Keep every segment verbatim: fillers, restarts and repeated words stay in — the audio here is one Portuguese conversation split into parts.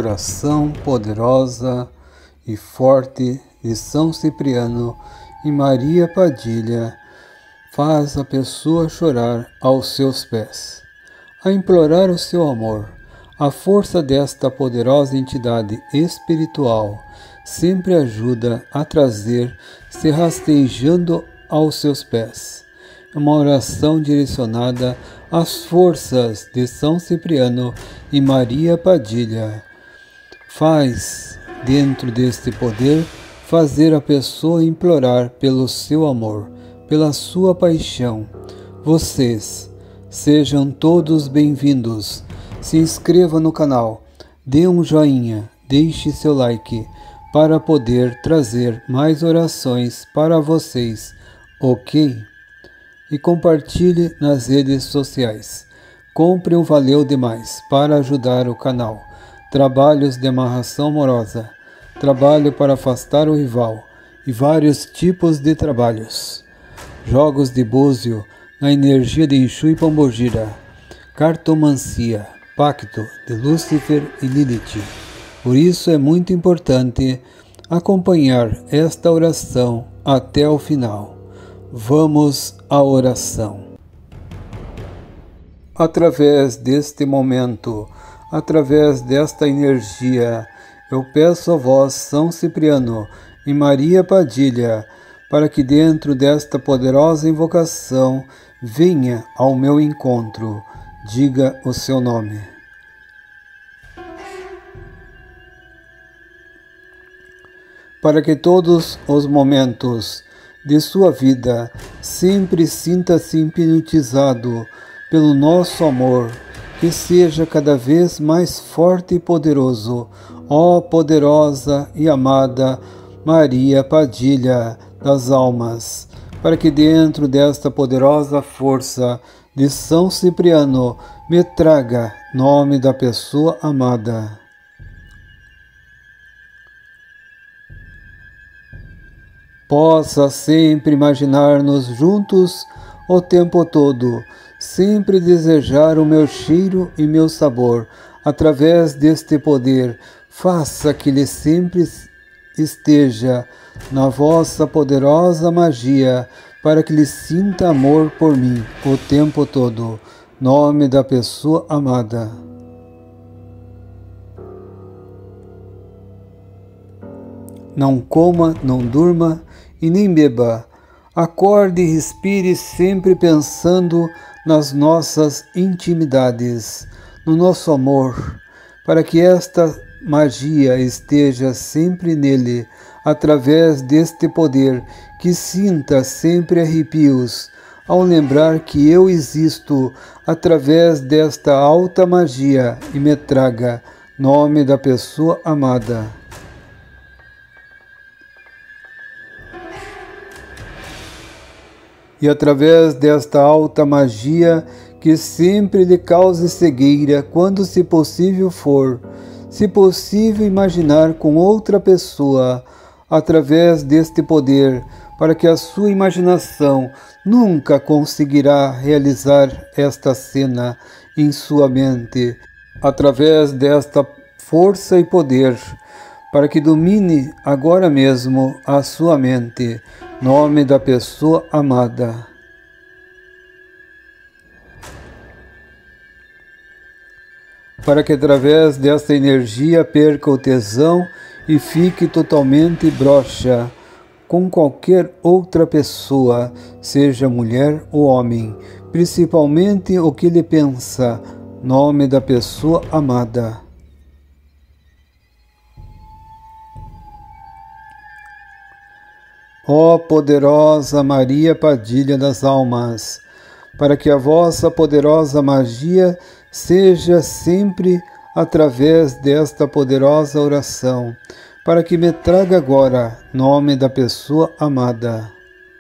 oração poderosa e forte de São Cipriano e Maria Padilha faz a pessoa chorar aos seus pés, a implorar o seu amor. A força desta poderosa entidade espiritual sempre ajuda a trazer-se rastejando aos seus pés. É uma oração direcionada às forças de São Cipriano e Maria Padilha. Faz, dentro deste poder, fazer a pessoa implorar pelo seu amor, pela sua paixão. Vocês, sejam todos bem-vindos. Se inscreva no canal, dê um joinha, deixe seu like, para poder trazer mais orações para vocês, ok? E compartilhe nas redes sociais. Compre um Valeu Demais para ajudar o canal. Trabalhos de amarração amorosa, trabalho para afastar o rival e vários tipos de trabalhos. Jogos de búzio na energia de Exu e Pombogira. Cartomancia, pacto de Lúcifer e Lilith. Por isso é muito importante acompanhar esta oração até o final. Vamos à oração. Através deste momento, através desta energia, eu peço a vós, São Cipriano e Maria Padilha, para que dentro desta poderosa invocação venha ao meu encontro. Diga o seu nome. Para que todos os momentos de sua vida sempre sinta-se hipnotizado pelo nosso amor, que seja cada vez mais forte e poderoso, ó poderosa e amada Maria Padilha das almas, para que dentro desta poderosa força de São Cipriano me traga nome da pessoa amada. Possa sempre imaginar-nos juntos o tempo todo, sempre desejar o meu cheiro e meu sabor. Através deste poder, faça que ele sempre esteja na vossa poderosa magia, para que ele sinta amor por mim o tempo todo. Nome da pessoa amada. Não coma, não durma e nem beba. Acorde e respire sempre pensando nas nossas intimidades, no nosso amor, para que esta magia esteja sempre nele, através deste poder, que sinta sempre arrepios ao lembrar que eu existo através desta alta magia e me traga nome da pessoa amada. E através desta alta magia que sempre lhe cause cegueira, quando se possível for, se possível imaginar com outra pessoa, através deste poder, para que a sua imaginação nunca conseguirá realizar esta cena em sua mente, através desta força e poder, para que domine agora mesmo a sua mente, nome da pessoa amada. Para que através desta energia perca o tesão e fique totalmente broxa com qualquer outra pessoa, seja mulher ou homem, principalmente o que ele pensa, nome da pessoa amada. Ó poderosa Maria Padilha das almas, para que a vossa poderosa magia seja sempre através desta poderosa oração, para que me traga agora nome da pessoa amada.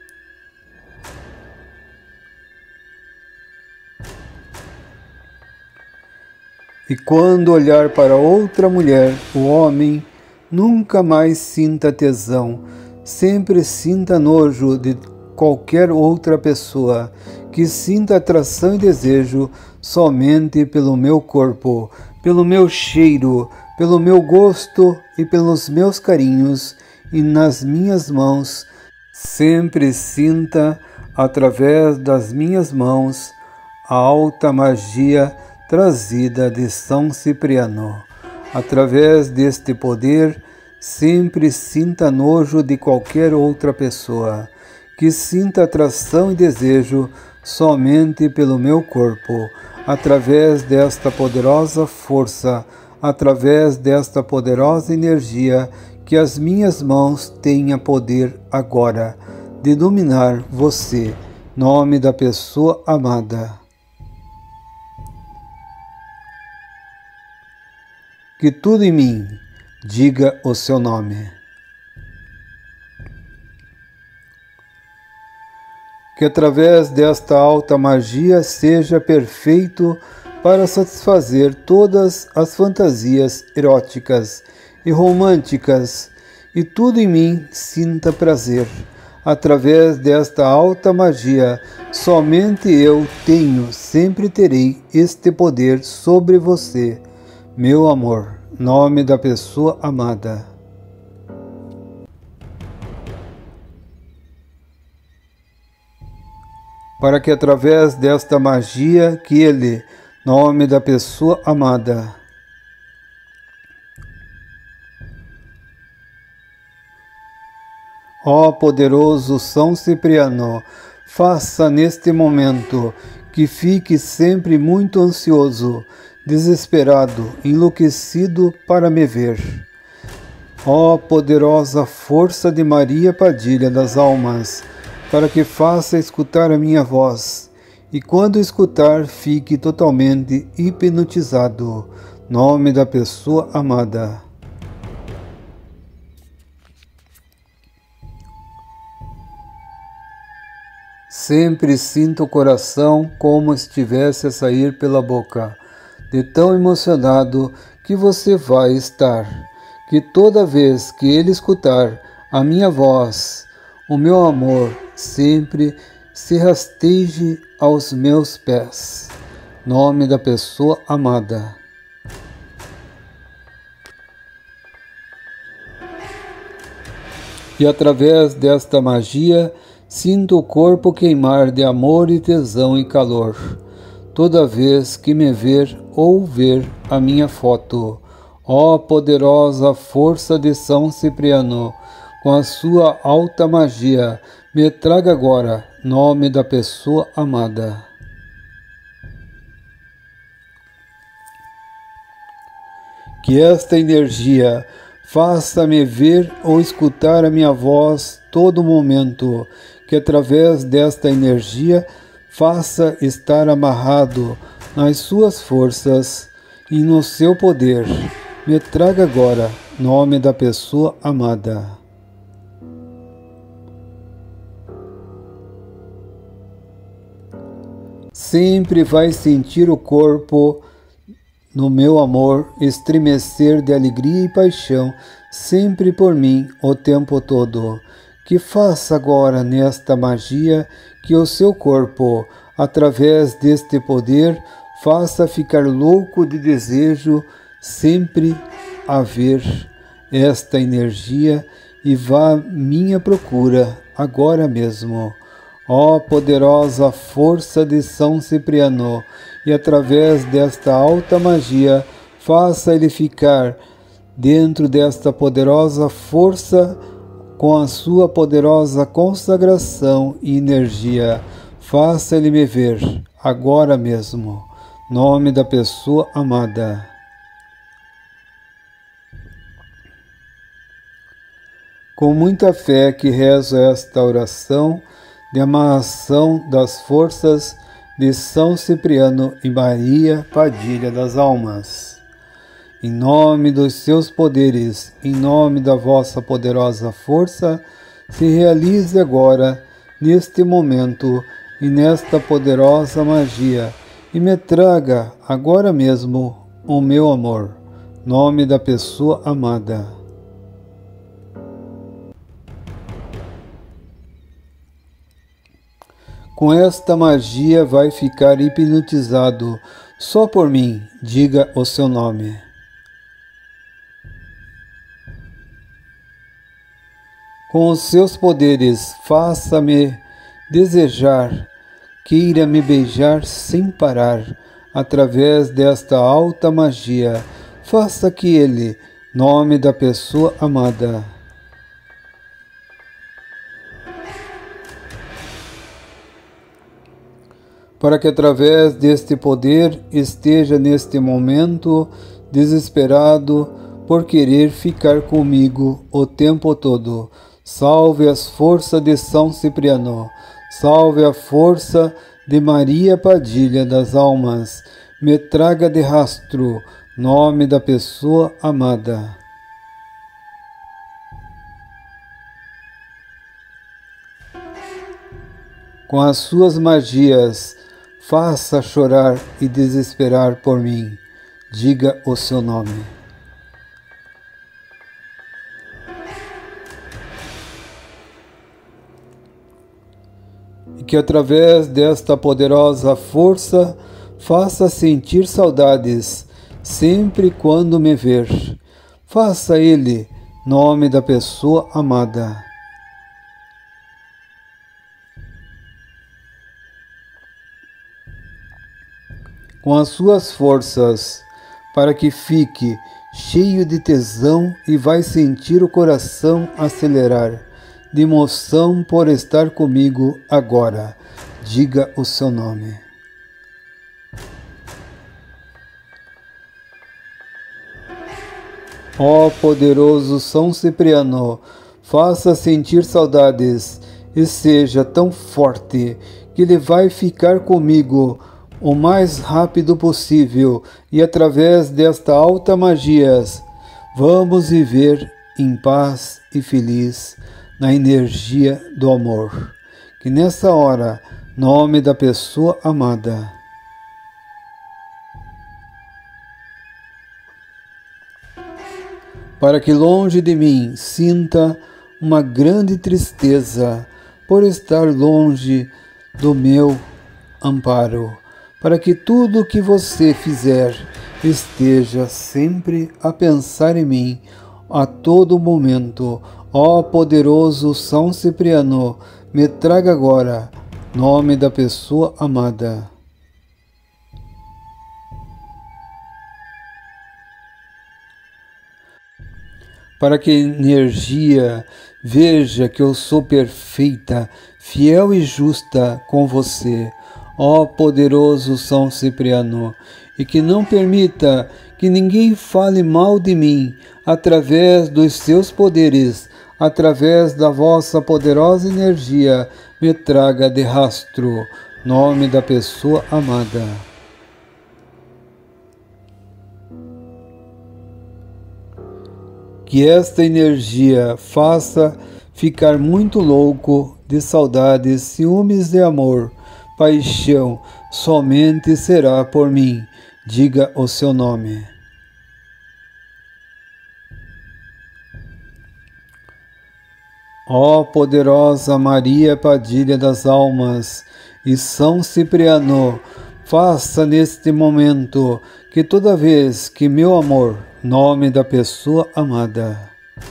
E quando olhar para outra mulher, o homem nunca mais sinta tesão, sempre sinta nojo de qualquer outra pessoa, que sinta atração e desejo somente pelo meu corpo, pelo meu cheiro, pelo meu gosto e pelos meus carinhos, e nas minhas mãos sempre sinta, através das minhas mãos, a alta magia trazida de São Cipriano. Através deste poder, sempre sinta nojo de qualquer outra pessoa, que sinta atração e desejo somente pelo meu corpo, através desta poderosa força, através desta poderosa energia, que as minhas mãos tenham poder agora de dominar você, nome da pessoa amada. Que tudo em mim diga o seu nome. Que através desta alta magia seja perfeito para satisfazer todas as fantasias eróticas e românticas, e tudo em mim sinta prazer. Através desta alta magia, somente eu tenho, sempre terei este poder sobre você, meu amor, nome da pessoa amada. Para que através desta magia que ele, nome da pessoa amada, ó poderoso São Cipriano, faça neste momento que fique sempre muito ansioso, desesperado, enlouquecido para me ver. Ó poderosa força de Maria Padilha das Almas, para que faça escutar a minha voz, e quando escutar fique totalmente hipnotizado, nome da pessoa amada. Sempre sinto o coração como estivesse a sair pela boca, de tão emocionado que você vai estar, que toda vez que ele escutar a minha voz, o meu amor sempre se rasteje aos meus pés, nome da pessoa amada. E através desta magia, sinto o corpo queimar de amor e tesão e calor, toda vez que me ver ou ver a minha foto. Ó poderosa força de São Cipriano, com a sua alta magia, me traga agora, nome da pessoa amada. Que esta energia faça-me ver ou escutar a minha voz todo momento, que através desta energia faça estar amarrado nas suas forças e no seu poder. Me traga agora, nome da pessoa amada. Sempre vai sentir o corpo no meu amor estremecer de alegria e paixão, sempre por mim o tempo todo. Que faça agora nesta magia que o seu corpo, através deste poder, faça ficar louco de desejo sempre a ver esta energia e vá à minha procura agora mesmo. Ó poderosa força de São Cipriano, e através desta alta magia, faça ele ficar dentro desta poderosa força com a sua poderosa consagração e energia. Faça ele me ver agora mesmo. Nome da pessoa amada. Com muita fé que rezo esta oração de amarração das forças de São Cipriano e Maria Padilha das Almas. Em nome dos seus poderes, em nome da vossa poderosa força, se realize agora, neste momento e nesta poderosa magia, e me traga agora mesmo o meu amor, nome da pessoa amada. Com esta magia vai ficar hipnotizado, só por mim, diga o seu nome. Com os seus poderes, faça-me desejar, queira me beijar sem parar, através desta alta magia, faça que ele, nome da pessoa amada, para que através deste poder esteja neste momento desesperado por querer ficar comigo o tempo todo. Salve as forças de São Cipriano, salve a força de Maria Padilha das Almas, me traga de rastro, nome da pessoa amada. Com as suas magias, faça chorar e desesperar por mim. Diga o seu nome. E que através desta poderosa força faça sentir saudades sempre quando me ver. Faça ele, nome da pessoa amada. Com as suas forças, para que fique cheio de tesão e vai sentir o coração acelerar, de emoção por estar comigo agora. Diga o seu nome. Ó poderoso São Cipriano, faça sentir saudades e seja tão forte que ele vai ficar comigo o mais rápido possível, e através desta alta magia vamos viver em paz e feliz na energia do amor. Que nessa hora, nome da pessoa amada, para que longe de mim sinta uma grande tristeza por estar longe do meu amparo, para que tudo o que você fizer esteja sempre a pensar em mim a todo momento. Ó poderoso São Cipriano, me traga agora, nome da pessoa amada. Para que a energia veja que eu sou perfeita, fiel e justa com você, ó poderoso São Cipriano, e que não permita que ninguém fale mal de mim através dos seus poderes, através da vossa poderosa energia, me traga de rastro, nome da pessoa amada. Que esta energia faça ficar muito louco de saudades, ciúmes de amor, paixão, somente será por mim. Diga o seu nome. Ó poderosa Maria Padilha das Almas e São Cipriano, faça neste momento que toda vez que meu amor, nome da pessoa amada,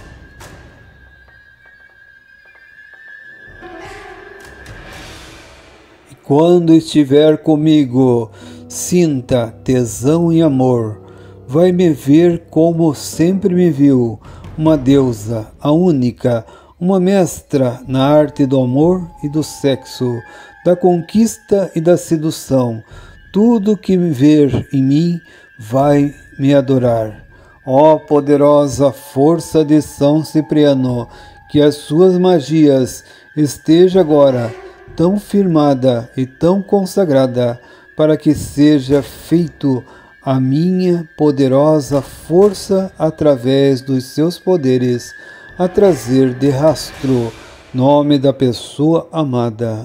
e quando estiver comigo, sinta tesão e amor, vai me ver como sempre me viu, uma deusa, a única, uma mestra na arte do amor e do sexo, da conquista e da sedução. Tudo que me ver em mim vai me adorar. Ó poderosa força de São Cipriano, que as suas magias esteja agora tão firmada e tão consagrada, para que seja feito a minha poderosa força através dos seus poderes, a trazer de rastro nome da pessoa amada.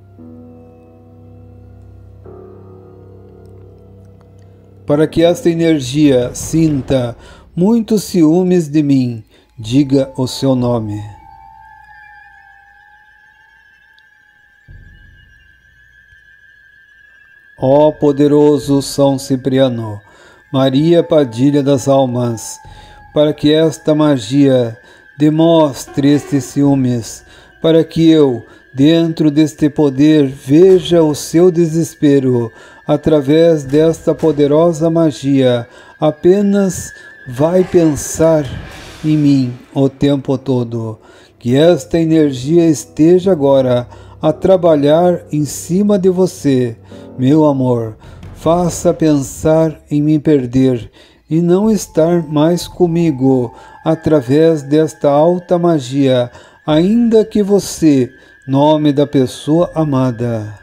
Para que esta energia sinta muitos ciúmes de mim, diga o seu nome. Ó poderoso São Cipriano, Maria Padilha das Almas, para que esta magia Demonstre estes ciúmes, para que eu, dentro deste poder, veja o seu desespero. Através desta poderosa magia, apenas vai pensar em mim o tempo todo. Que esta energia esteja agora a trabalhar em cima de você, meu amor. Faça pensar em me perder e não estar mais comigo através desta alta magia, ainda que você, nome da pessoa amada.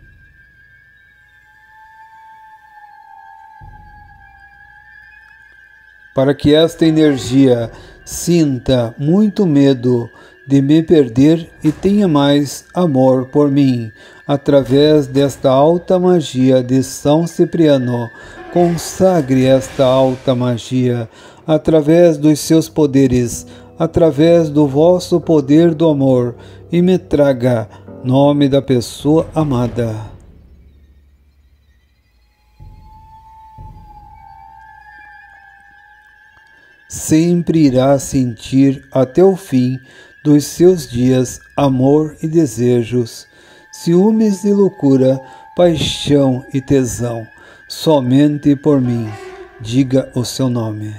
Para que esta energia sinta muito medo de me perder e tenha mais amor por mim, através desta alta magia de São Cipriano. Consagre esta alta magia através dos seus poderes, através do vosso poder do amor, e me traga nome da pessoa amada. Sempre irá sentir até o fim dos seus dias amor e desejos, ciúmes e loucura, paixão e tesão, somente por mim. Diga o seu nome.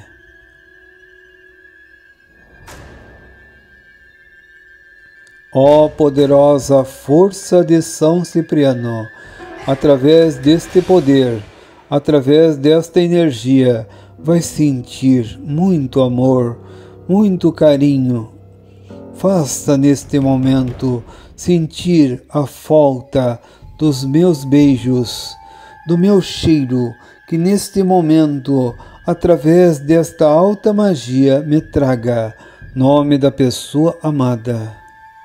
Ó poderosa força de São Cipriano, através deste poder, através desta energia, vai sentir muito amor, muito carinho. Faça neste momento sentir a falta dos meus beijos, do meu cheiro, que neste momento, através desta alta magia, me traga nome da pessoa amada.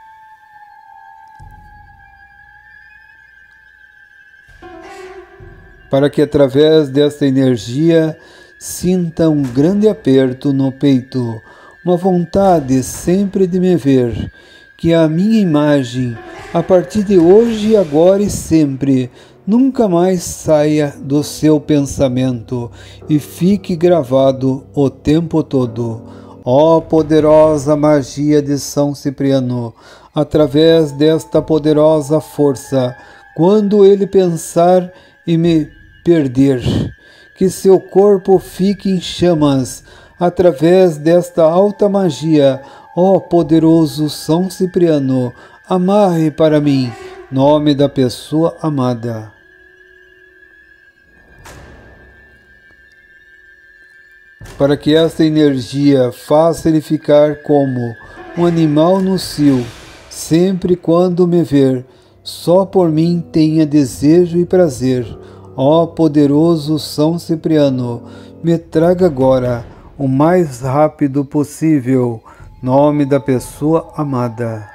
Para que através desta energia sinta um grande aperto no peito, uma vontade sempre de me ver, que a minha imagem, a partir de hoje, agora e sempre, nunca mais saia do seu pensamento e fique gravado o tempo todo. Ó poderosa magia de São Cipriano, através desta poderosa força, quando ele pensar em me perder, que seu corpo fique em chamas, através desta alta magia. Ó poderoso São Cipriano, amarre para mim nome da pessoa amada. Para que esta energia faça ele ficar como um animal no cio, sempre quando me ver, só por mim tenha desejo e prazer. Ó poderoso São Cipriano, me traga agora, o mais rápido possível, nome da pessoa amada.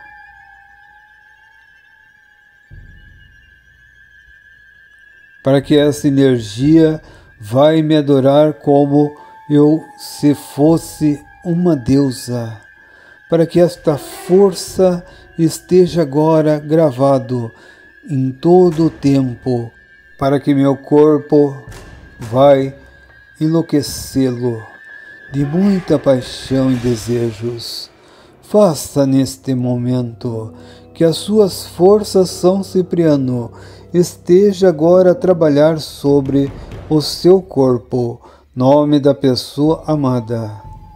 Para que essa energia vai me adorar como eu se fosse uma deusa. Para que esta força esteja agora gravado em todo o tempo, para que meu corpo vai enlouquecê-lo de muita paixão e desejos. Faça neste momento que as suas forças, São Cipriano, esteja agora a trabalhar sobre o seu corpo, nome da pessoa amada.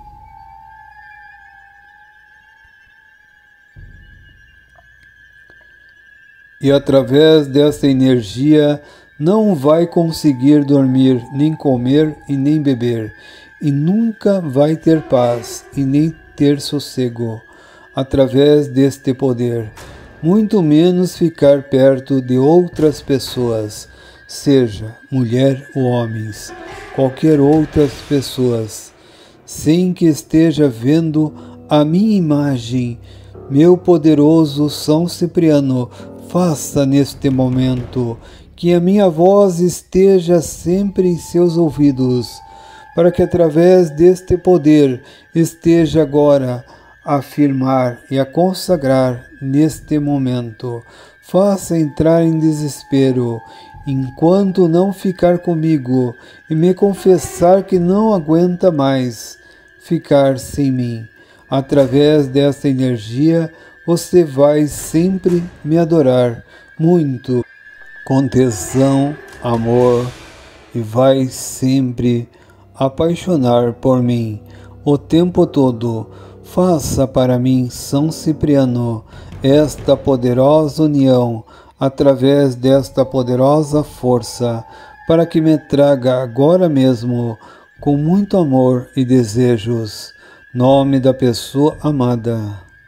E através dessa energia não vai conseguir dormir, nem comer e nem beber, e nunca vai ter paz e nem ter sossego através deste poder, muito menos ficar perto de outras pessoas, seja mulher ou homens, qualquer outras pessoas, sem que esteja vendo a minha imagem. Meu poderoso São Cipriano, faça neste momento que a minha voz esteja sempre em seus ouvidos, para que através deste poder esteja agora a afirmar e a consagrar neste momento. Faça entrar em desespero, enquanto não ficar comigo e me confessar que não aguenta mais ficar sem mim. Através dessa energia, você vai sempre me adorar muito, com tesão, amor, e vai sempre apaixonar por mim o tempo todo. Faça para mim, São Cipriano, esta poderosa união, através desta poderosa força, para que me traga agora mesmo, com muito amor e desejos, nome da pessoa amada.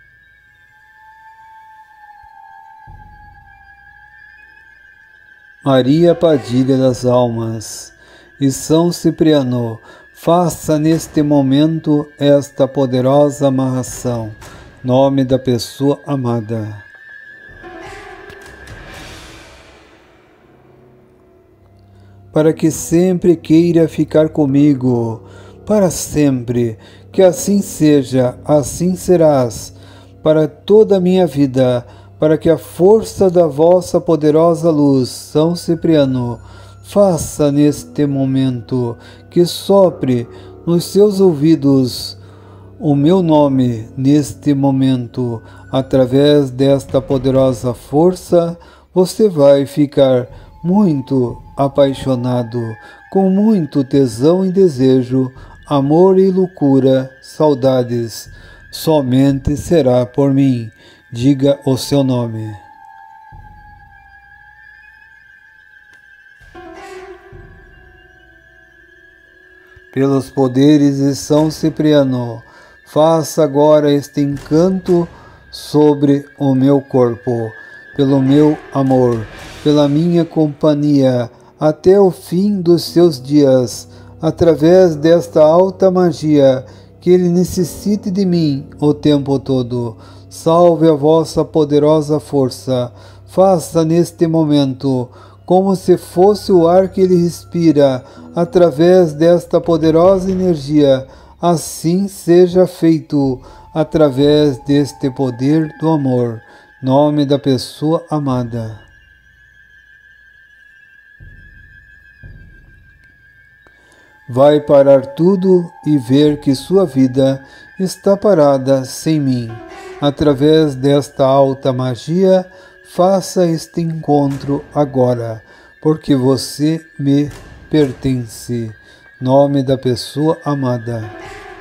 Maria Padilha das Almas e São Cipriano, faça neste momento esta poderosa amarração, nome da pessoa amada. Para que sempre queira ficar comigo, para sempre, que assim seja, assim serás, para toda a minha vida, para que a força da vossa poderosa luz, São Cipriano, faça neste momento que sopre nos seus ouvidos o meu nome neste momento. Através desta poderosa força, você vai ficar muito apaixonado, com muito tesão e desejo, amor e loucura, saudades. Somente será por mim. Diga o seu nome. Pelos poderes de São Cipriano, faça agora este encanto sobre o meu corpo, pelo meu amor, pela minha companhia, até o fim dos seus dias, através desta alta magia, que ele necessite de mim o tempo todo. Salve a vossa poderosa força, faça neste momento, como se fosse o ar que ele respira, através desta poderosa energia, assim seja feito, através deste poder do amor, nome da pessoa amada. Vai parar tudo e ver que sua vida está parada sem mim. Através desta alta magia, faça este encontro agora, porque você me pertence. Nome da pessoa amada.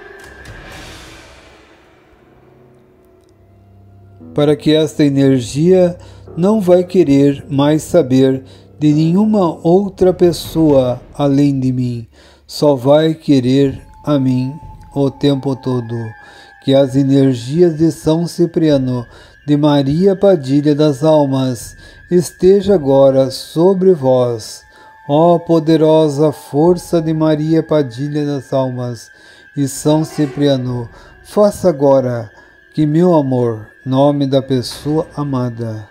Para que esta energia não vai querer mais saber de nenhuma outra pessoa além de mim, só vai querer a mim o tempo todo. Que as energias de São Cipriano, de Maria Padilha das Almas, esteja agora sobre vós. Ó poderosa força de Maria Padilha das Almas e São Cipriano, faça agora que meu amor, nome da pessoa amada,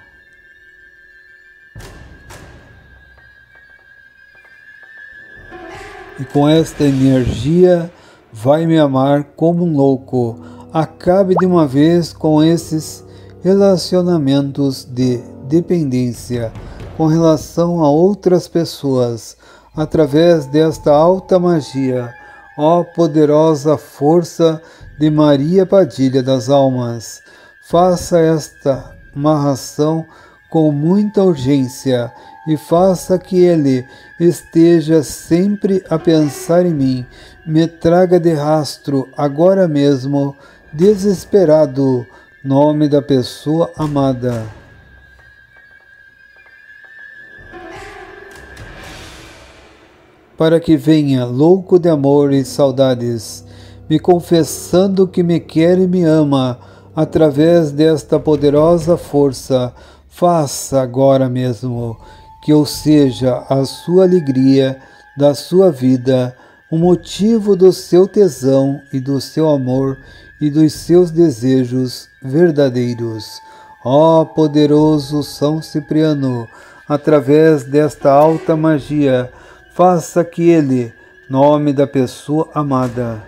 e com esta energia vai me amar como um louco. Acabe de uma vez com esses relacionamentos de dependência com relação a outras pessoas, através desta alta magia. Ó poderosa força de Maria Padilha das Almas, faça esta amarração com muita urgência e faça que ele esteja sempre a pensar em mim. Me traga de rastro agora mesmo, desesperado, nome da pessoa amada. Para que venha louco de amor e saudades, me confessando que me quer e me ama, através desta poderosa força, faça agora mesmo que eu seja a sua alegria da sua vida, o motivo do seu tesão e do seu amor e dos seus desejos verdadeiros. Ó poderoso São Cipriano, através desta alta magia, faça que ele, nome da pessoa amada,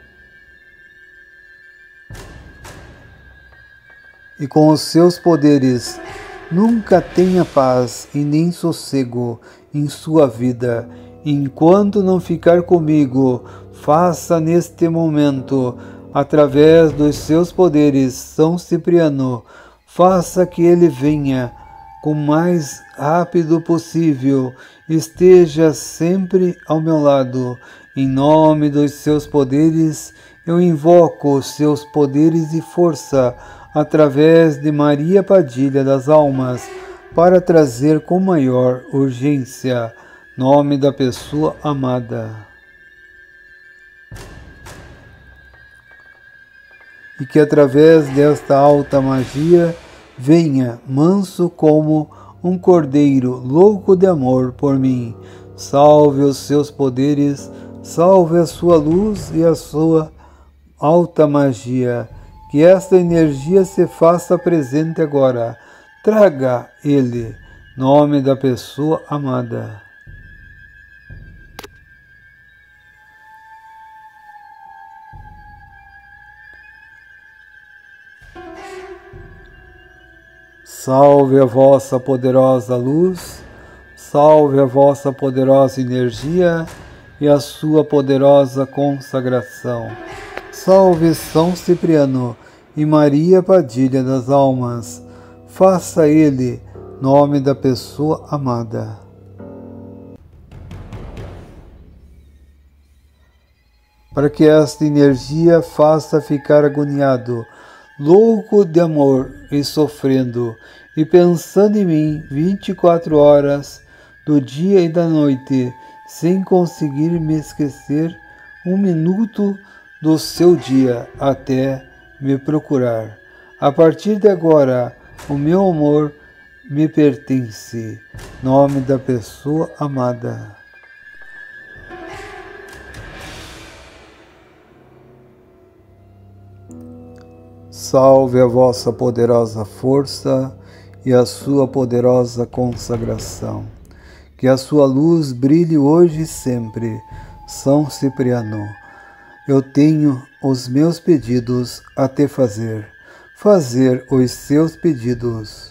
e com os seus poderes, nunca tenha paz e nem sossego em sua vida, enquanto não ficar comigo. Faça neste momento através dos seus poderes, São Cipriano, faça que ele venha com o mais rápido possível, esteja sempre ao meu lado. Em nome dos seus poderes, eu invoco os seus poderes e força, através de Maria Padilha das Almas, para trazer com maior urgência nome da pessoa amada. E que através desta alta magia venha manso como um cordeiro louco de amor por mim. Salve os seus poderes, salve a sua luz e a sua alta magia. Que esta energia se faça presente agora. Traga ele, nome da pessoa amada. Salve a vossa poderosa luz, salve a vossa poderosa energia e a sua poderosa consagração. Salve São Cipriano e Maria Padilha das Almas, faça ele nome da pessoa amada. Para que esta energia faça ficar agoniado, louco de amor e sofrendo, e pensando em mim vinte e quatro horas do dia e da noite, sem conseguir me esquecer um minuto do seu dia até me procurar. A partir de agora, o meu amor me pertence. Nome da pessoa amada. Salve a vossa poderosa força e a sua poderosa consagração. Que a sua luz brilhe hoje e sempre. São Cipriano, eu tenho os meus pedidos a te fazer. Fazer os seus pedidos.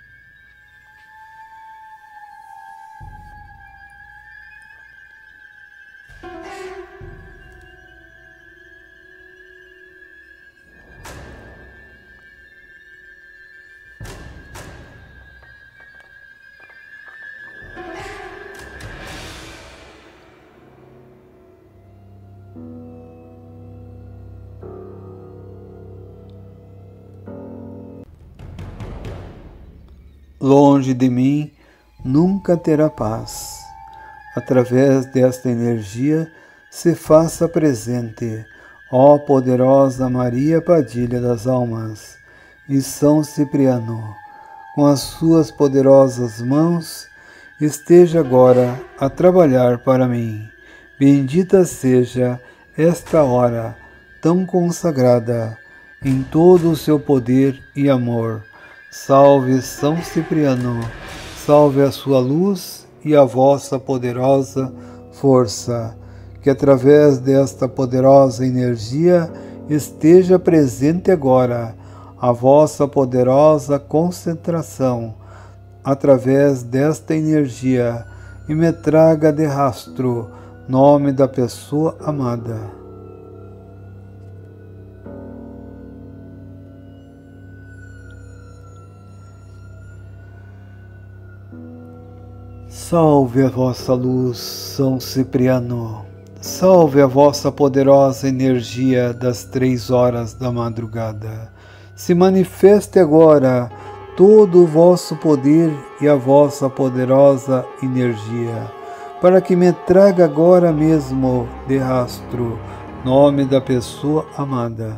Longe de mim nunca terá paz. Através desta energia se faça presente, ó poderosa Maria Padilha das Almas e São Cipriano, com as suas poderosas mãos, esteja agora a trabalhar para mim. Bendita seja esta hora tão consagrada em todo o seu poder e amor. Salve São Cipriano, salve a sua luz e a vossa poderosa força, que através desta poderosa energia esteja presente agora a vossa poderosa concentração, através desta energia, e me traga de rastro nome da pessoa amada. Salve a vossa luz, São Cipriano. Salve a vossa poderosa energia das três horas da madrugada. Se manifeste agora todo o vosso poder e a vossa poderosa energia, para que me traga agora mesmo de rastro nome da pessoa amada.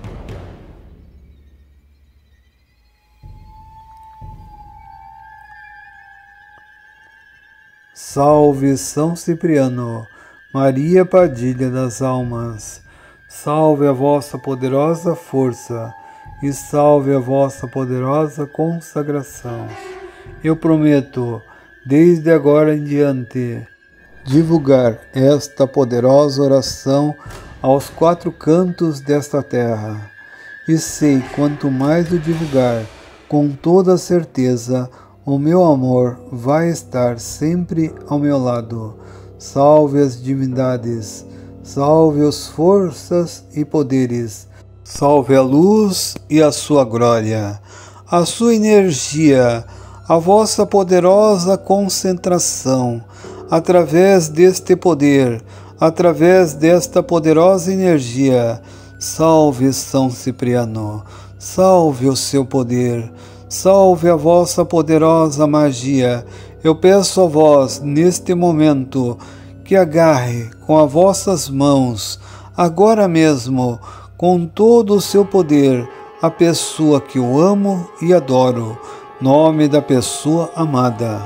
Salve São Cipriano, Maria Padilha das Almas, salve a vossa poderosa força e salve a vossa poderosa consagração. Eu prometo, desde agora em diante, divulgar esta poderosa oração aos quatro cantos desta terra. E sei, quanto mais o divulgar, com toda certeza, o meu amor vai estar sempre ao meu lado. Salve as divindades, salve as forças e poderes, salve a luz e a sua glória, a sua energia, a vossa poderosa concentração, através deste poder, através desta poderosa energia. Salve São Cipriano, salve o seu poder, salve a vossa poderosa magia. Eu peço a vós, neste momento, que agarre com as vossas mãos, agora mesmo, com todo o seu poder, a pessoa que eu amo e adoro, nome da pessoa amada.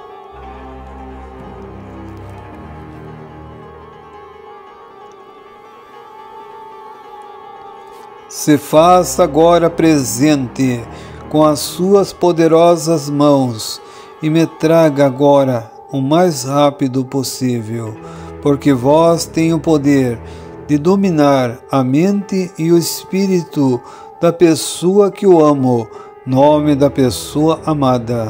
Se faça agora presente com as suas poderosas mãos e me traga agora o mais rápido possível, porque vós tem o poder de dominar a mente e o espírito da pessoa que eu amo, nome da pessoa amada.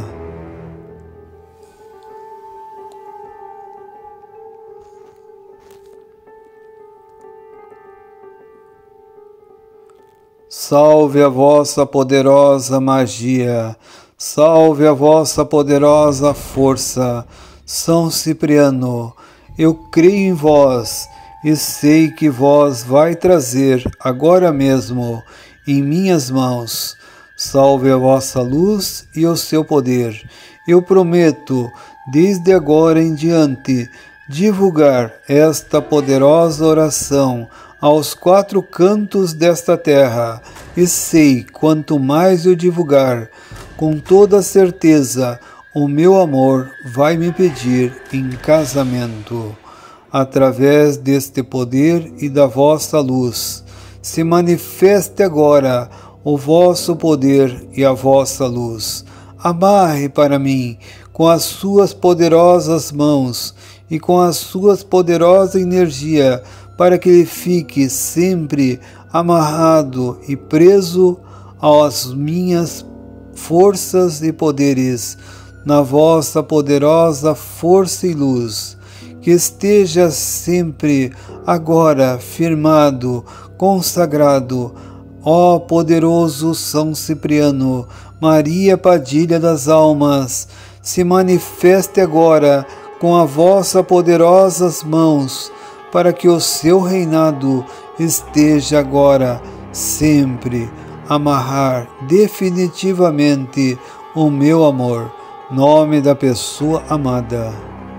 Salve a vossa poderosa magia, salve a vossa poderosa força, São Cipriano. Eu creio em vós e sei que vós vai trazer agora mesmo em minhas mãos. Salve a vossa luz e o seu poder. Eu prometo, desde agora em diante, divulgar esta poderosa oração aos quatro cantos desta terra, e sei, quanto mais eu divulgar, com toda certeza, o meu amor vai me pedir em casamento. Através deste poder e da vossa luz, se manifeste agora o vosso poder e a vossa luz. Amarre para mim com as suas poderosas mãos e com as suas poderosas energias, para que ele fique sempre amarrado e preso às minhas forças e poderes, na vossa poderosa força e luz, que esteja sempre agora firmado, consagrado, ó poderoso São Cipriano, Maria Padilha das Almas, se manifeste agora com as vossas poderosas mãos, para que o seu reinado esteja agora sempre amarrar definitivamente o meu amor, nome da pessoa amada.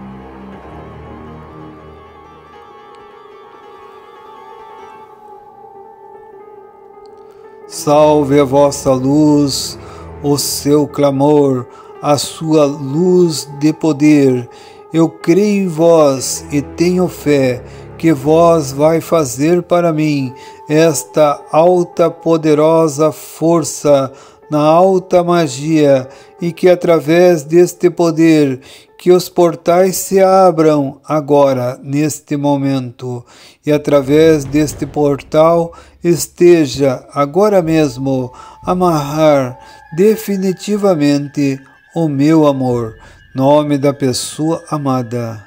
Salve a vossa luz, o seu clamor, a sua luz de poder. Eu creio em vós e tenho fé que vós vai fazer para mim esta alta poderosa força na alta magia, e que através deste poder que os portais se abram agora neste momento, e através deste portal esteja agora mesmo amarrar definitivamente o meu amor, nome da pessoa amada.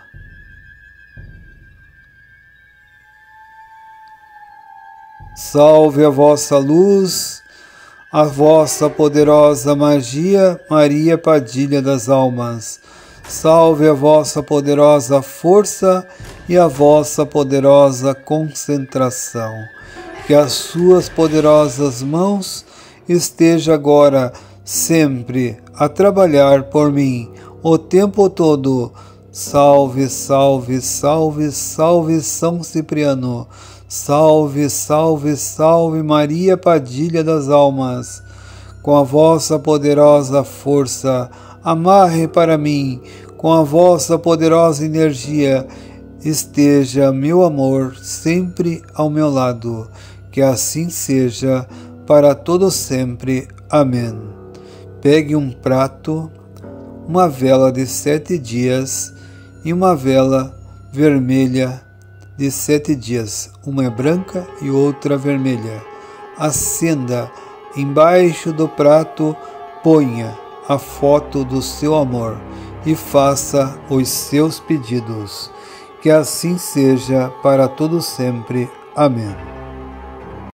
Salve a vossa luz, a vossa poderosa magia, Maria Padilha das Almas. Salve a vossa poderosa força e a vossa poderosa concentração. Que as suas poderosas mãos estejam agora sempre a trabalhar por mim o tempo todo. Salve, salve, salve, salve São Cipriano. Salve, salve, salve Maria Padilha das Almas. Com a vossa poderosa força, amarre para mim, com a vossa poderosa energia, esteja meu amor sempre ao meu lado. Que assim seja, para todo sempre. Amém. Pegue um prato, uma vela de sete dias e uma vela vermelha de sete dias, uma é branca e outra vermelha. Acenda embaixo do prato, ponha a foto do seu amor e faça os seus pedidos. Que assim seja para todo sempre. Amém.